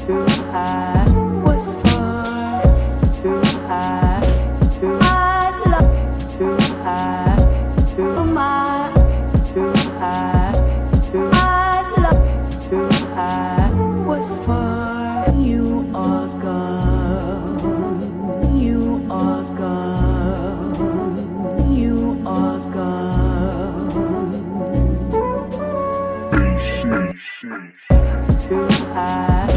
too high. What's for too high? Too high, too high, too my, too high, too high, too high. What's for you are gone? You are gone. You are gone. Too high.